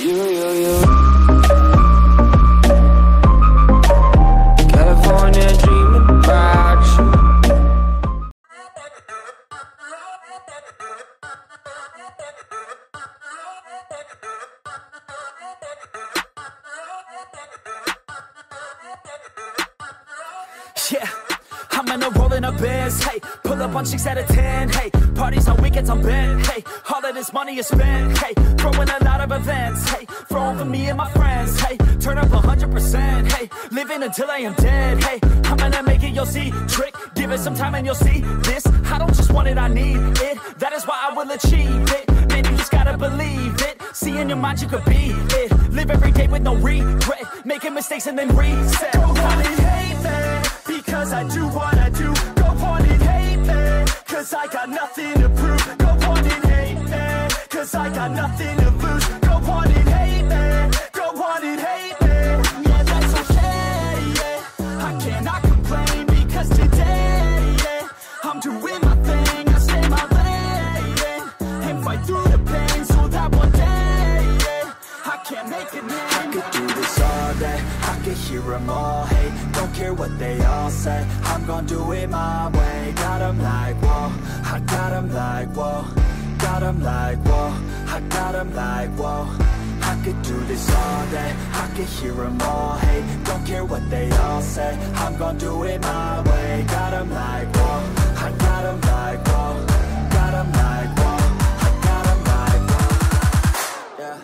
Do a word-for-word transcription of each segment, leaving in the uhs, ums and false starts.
you, you, you. California dreaming about you. Yeah, I'm in a rolling a biz, hey. Pull up on chicks out of ten, hey. Parties on weekends on bent, hey. All of this money is spent, hey. Throwing a lot of events, hey. Throwing for me and my friends, hey. Turn up one hundred percent, hey. Living until I am dead, hey. I'm gonna make it, you'll see. Trick, give it some time and you'll see. This, I don't just want it, I need it. That is why I will achieve it. Man, you just gotta believe it. See in your mind you could be it. Live every day with no regret. Making mistakes and then reset. Go on and hate me, because I do what I do. Go on and hate me, cause I got nothing to prove. Go on and hate me, cause I got nothing to lose. Go on and hate me, go on and hate me. Yeah, that's okay, yeah. I cannot complain, because today, yeah, I'm doing my thing, I stay my lane, and fight through the pain, so that one day, yeah, I can make it name. I could do this all day, I could hear them all hate. Don't care what they all say, I'm gonna do it my way. Got them like, whoa, I got them like, whoa. Got them like, whoa, I got them like, whoa. I could do this all day, I could hear them all hate. Don't care what they all say, I'm gonna do it my way. Got them like, whoa, I got them like, whoa. Got them like, whoa, I got them like, whoa. Yeah.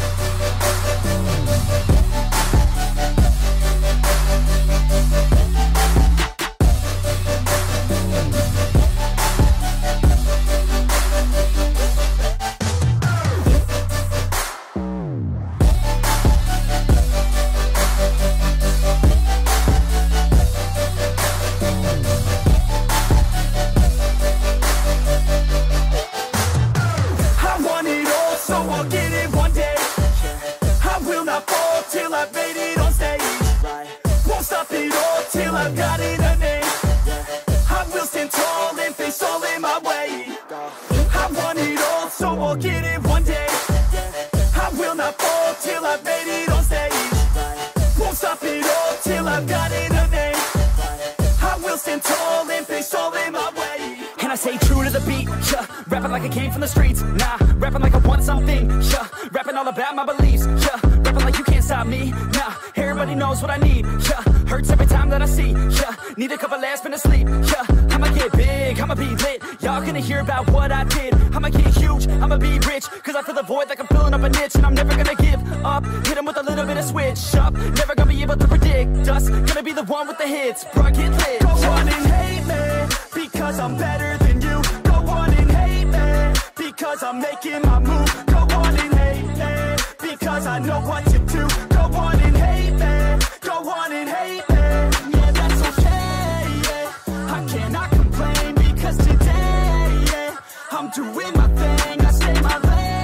Like I came from the streets, nah. Rapping like I want something, yeah. Rapping all about my beliefs, yeah. Rapping like you can't stop me, nah. Everybody knows what I need, yeah. Hurts every time that I see, yeah. Need a couple last minutes sleep, yeah. I'ma get big, I'ma be lit. Y'all gonna hear about what I did. I'ma get huge, I'ma be rich. Cause I feel the void like I'm filling up a niche. And I'm never gonna give up, hit 'em with a little bit of switch up. Never gonna be able to predict us. Gonna be the one with the hits, bro, get lit. Go on and hate me, because I'm better than you. Go on and hate me, because I'm making my move. Go on and hate me, because I know what to do. Go on and hate me, go on and hate me. Yeah, that's okay, yeah. I cannot complain, because today, yeah, I'm doing my thing, I stay my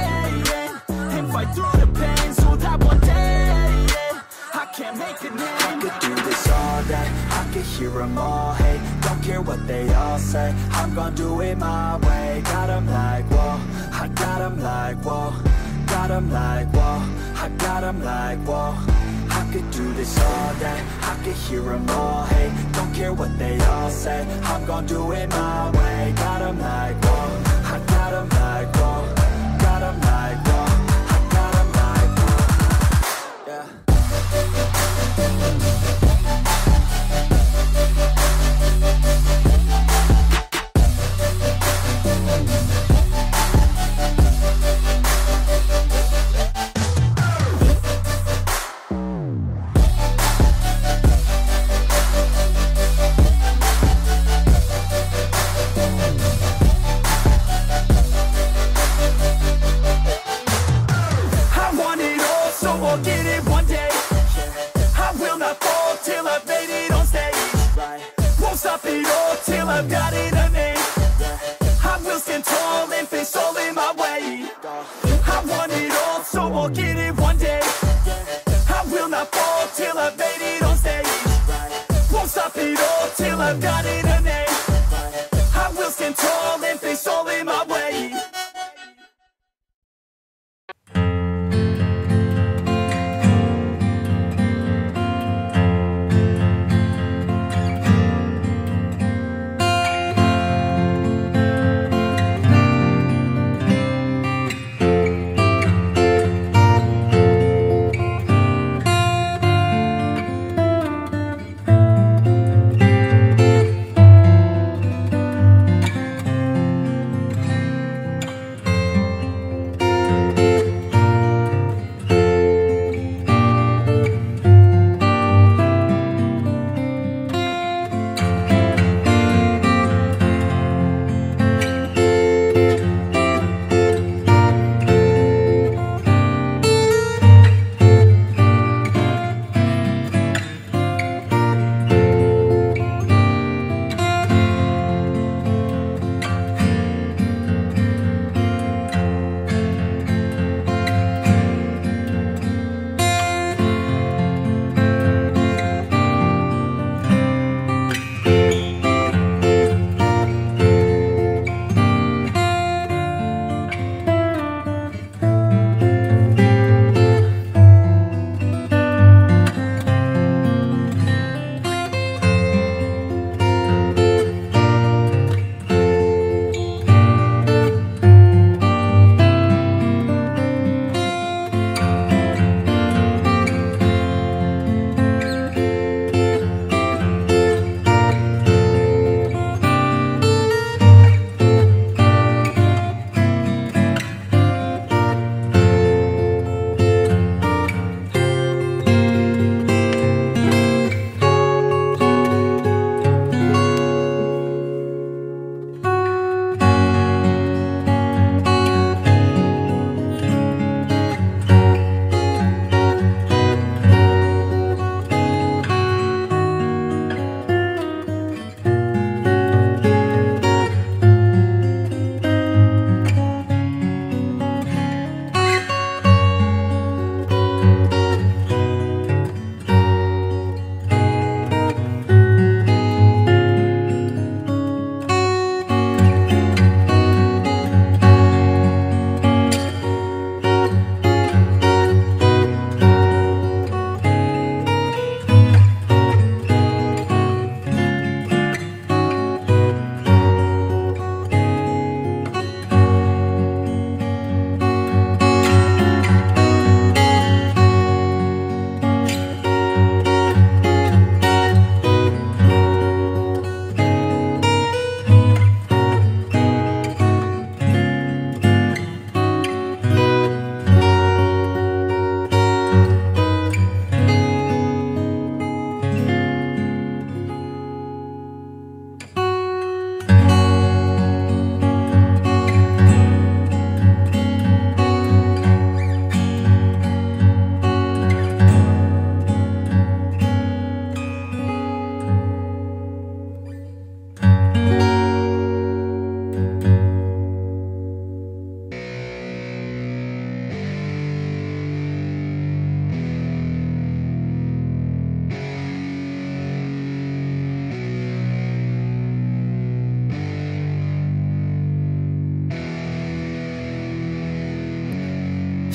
lane, and fight through the pain, so that one day, yeah, I can make a name. I could do this all day, I could hear them all hate. Don't care what they all say, I'm gonna do it my way. Got them like, whoa, I got them like, whoa. Got them like, whoa, I got them like, whoa. I could do this all day, I could hear them all hate. Don't care what they all say, I'm gonna do it my way. Got them like, whoa, I got them like, whoa. Got them like, whoa, I got them like, whoa. Yeah. I've got it a name. I will stand tall and face all in my way. I want it all, so I'll get it one day. I will not fall till I've made it on stage. Won't stop it all till I've got it a name. I will stand tall and face all in my way.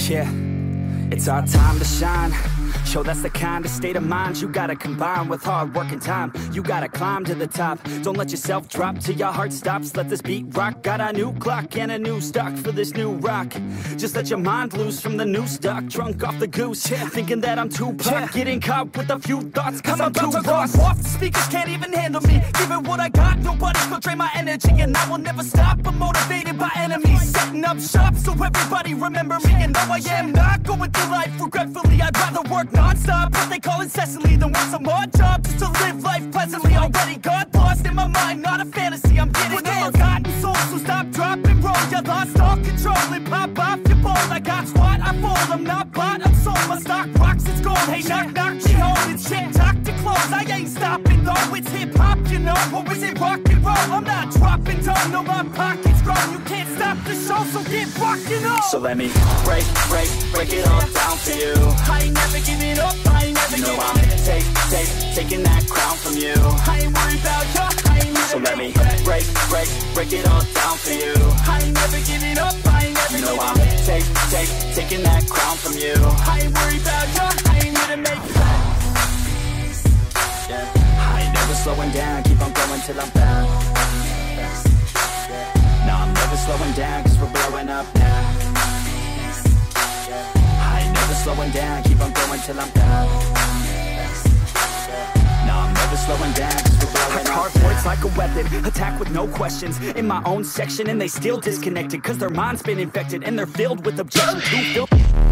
Yeah, it's our time to shine. Show that's the kind of state of mind you gotta combine with hard work and time. You gotta climb to the top. Don't let yourself drop till your heart stops. Let this beat rock. Got a new clock and a new stock for this new rock. Just let your mind loose from the new stock. Drunk off the goose, yeah. Thinking that I'm too pop. Yeah. Getting caught with a few thoughts cause I'm, I'm too lost. Off. The speakers can't even handle me. Give it what I got, nobody's gonna drain my energy. And I will never stop, I'm motivated by enemies. Setting up shop so everybody remember me. And no, I am not going through life regretfully. I'd rather work non-stop, what they call incessantly, than work some odd job just to live life pleasantly. Already got lost in my mind, not a fantasy. I'm getting with all forgotten souls, so stop, drop, and roll. You lost all control and pop off your ball. I got squat, I fold, I'm not bought, I'm sold. My stock rocks, it's gold. Hey, knock, knock, she home. It's shit, talk to close. I ain't stopping though, it's hip-hop, you know. Or is it rock and roll? I'm not dropping down, no, my pocket's grown. You can't stop the show, so get rockin' on. So let me break, break, break it all down for you. I ain't never giving up, I ain't never, you know I'm take, take, taking that crown from you. I ain't worried about you, I ain't never. So let me break, break, break it all down for you. I ain't never giving up, I ain't never. You know I'm take, take, taking that crown from you. I ain't worried about you, I ain't here to make you. Yeah. I ain't never slowing down, keep on going till I'm found. No, I'm never slowing down, cause we're blowing up now. I ain't never slowing down, keep on going till I'm down. No, I'm never slowing down, cause we're blowing up. Hard words like a weapon, attack with no questions. In my own section and they still disconnected, cause their mind's been infected and they're filled with objections. Who feel